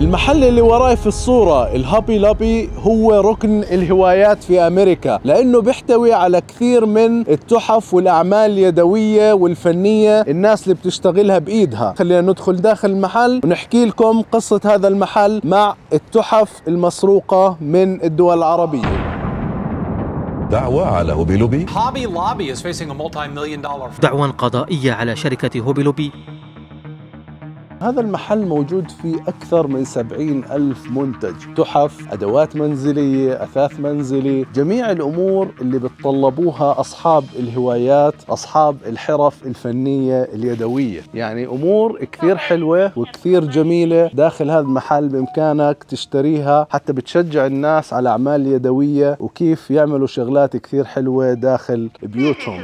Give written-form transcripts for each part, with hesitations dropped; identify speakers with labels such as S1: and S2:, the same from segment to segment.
S1: المحل اللي وراي في الصورة الهوبي لوبي هو ركن الهوايات في أمريكا، لأنه بيحتوي على كثير من التحف والأعمال اليدوية والفنية الناس اللي بتشتغلها بإيدها. خلينا ندخل داخل المحل ونحكي لكم قصة هذا المحل مع التحف المسروقة من الدول العربية.
S2: دعوى على هوبي لوبي.
S3: دعوى قضائية على شركة هوبي لوبي.
S1: هذا المحل موجود فيه أكثر من 70,000 منتج، تحف، أدوات منزلية، أثاث منزلي، جميع الأمور اللي بتطلبوها أصحاب الهوايات، أصحاب الحرف الفنية اليدوية. يعني أمور كثير حلوة وكثير جميلة داخل هذا المحل، بإمكانك تشتريها، حتى بتشجع الناس على أعمال يدوية وكيف يعملوا شغلات كثير حلوة داخل بيوتهم.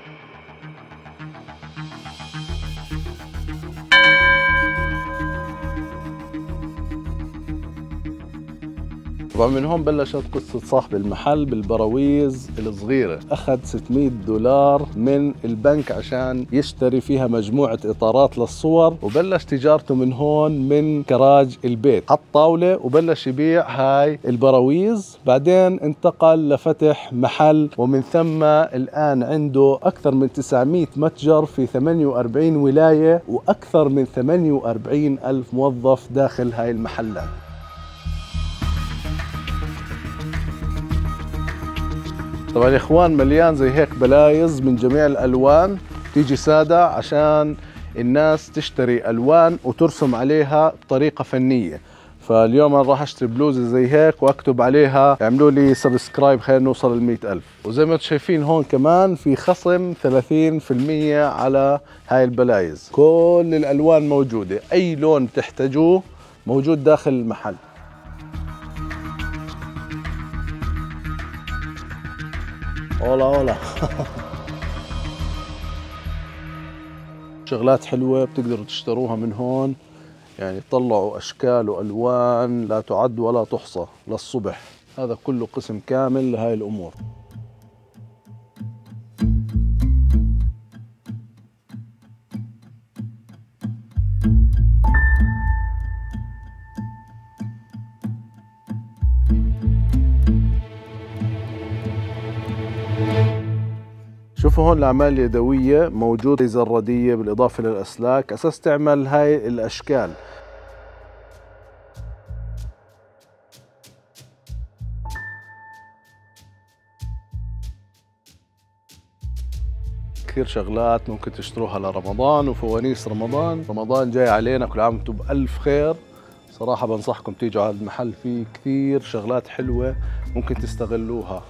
S1: طبعا من هون بلشت قصة صاحب المحل بالبراويز الصغيرة. أخذ $600 من البنك عشان يشتري فيها مجموعة إطارات للصور، وبلش تجارته من هون من كراج البيت. حط طاولة وبلش يبيع هاي البراويز، بعدين انتقل لفتح محل، ومن ثم الآن عنده أكثر من 900 متجر في 48 ولاية وأكثر من 48,000 موظف داخل هاي المحلات. طبعا يا اخوان مليان زي هيك بلايز من جميع الالوان، تيجي سادة عشان الناس تشتري الوان وترسم عليها بطريقة فنية. فاليوم انا راح اشتري بلوزة زي هيك واكتب عليها اعملوا لي سبسكرايب خلينا نوصل ل100,000. وزي ما انتم شايفين هون كمان في خصم 30% على هاي البلايز. كل الالوان موجودة، اي لون تحتاجوه موجود داخل المحل. اولا شغلات حلوة بتقدروا تشتروها من هون، يعني طلعوا اشكال والوان لا تعد ولا تحصى للصبح. هذا كله قسم كامل لهاي الامور. شوفوا هون الأعمال اليدوية موجودة زردية بالإضافة للأسلاك أساس تعمل هاي الأشكال. كثير شغلات ممكن تشتروها لرمضان وفوانيس رمضان. رمضان جاي علينا، كل عام وانتم بألف خير. صراحة بنصحكم تيجوا على المحل، فيه كثير شغلات حلوة ممكن تستغلوها.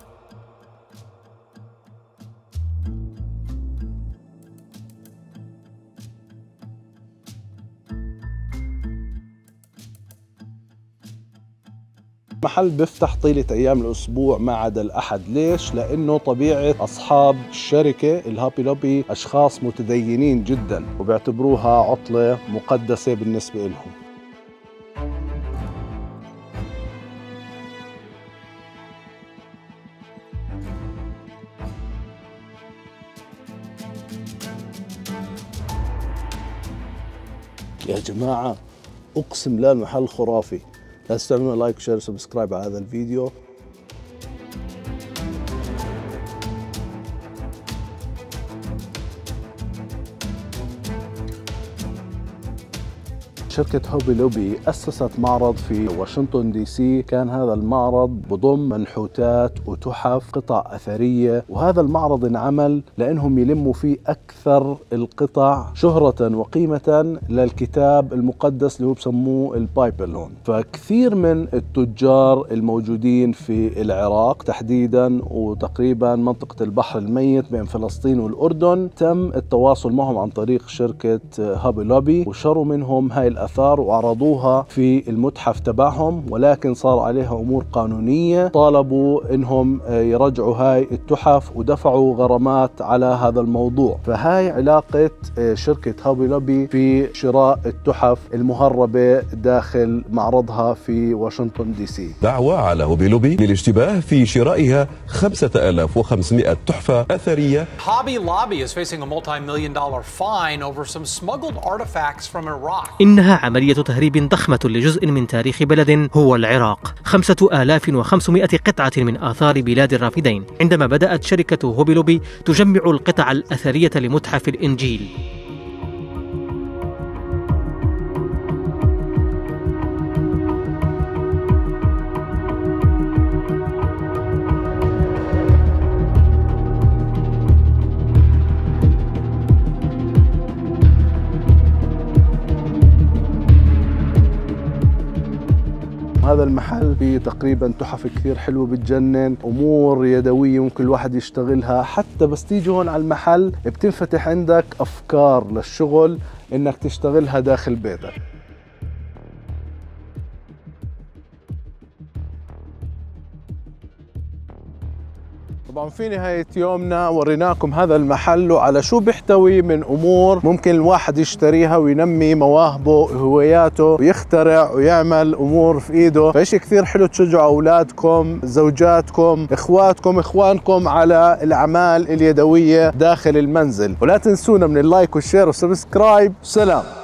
S1: المحل بيفتح طيلة أيام الأسبوع ما عدا الأحد. ليش؟ لأنه طبيعة أصحاب الشركة الهوبي لوبي أشخاص متدينين جدا وبيعتبروها عطلة مقدسة بالنسبة لهم. يا جماعة أقسم لا المحل خرافي. لا تنسوا لايك وشير وسبسكرايب على هذا الفيديو. شركة هوبي لوبي أسست معرض في واشنطن دي سي. كان هذا المعرض بضم منحوتات وتحف قطع أثرية، وهذا المعرض انعمل لأنهم يلموا فيه أكثر القطع شهرة وقيمة للكتاب المقدس اللي هو بسموه البايبلون. فكثير من التجار الموجودين في العراق تحديدا وتقريبا منطقة البحر الميت بين فلسطين والأردن تم التواصل معهم عن طريق شركة هوبي لوبي، وشروا منهم هاي الآثار وعرضوها في المتحف تبعهم، ولكن صار عليها أمور قانونية. طالبوا إنهم يرجعوا هاي التحف ودفعوا غرامات على هذا الموضوع. فهاي علاقة شركة هوبي لوبي في شراء التحف المهربة داخل معرضها في واشنطن دي سي.
S2: دعوى على هوبي لوبي للاشتباه في شرائها 5,500 تحفة أثرية.
S4: Hobby Lobby is facing a multi-million-dollar fine over some smuggled artifacts from Iraq.
S3: إنها إنها عملية تهريب ضخمة لجزء من تاريخ بلد هو العراق. 5500 قطعة من آثار بلاد الرافدين، عندما بدأت شركة هوبيلوبي تجمع القطع الأثرية لمتحف الإنجيل.
S1: هذا المحل فيه تقريبا تحف كثير حلوة بتجنن، أمور يدوية ممكن الواحد يشتغلها، حتى بس تيجي هون على المحل بتنفتح عندك أفكار للشغل إنك تشتغلها داخل بيتك. طبعا في نهاية يومنا وريناكم هذا المحل وعلى شو بيحتوي من أمور ممكن الواحد يشتريها وينمي مواهبه وهواياته ويخترع ويعمل أمور في إيده. فإشي كثير حلو تشجعوا أولادكم، زوجاتكم، إخواتكم، إخوانكم على الأعمال اليدوية داخل المنزل. ولا تنسونا من اللايك والشير والسبسكرايب. سلام.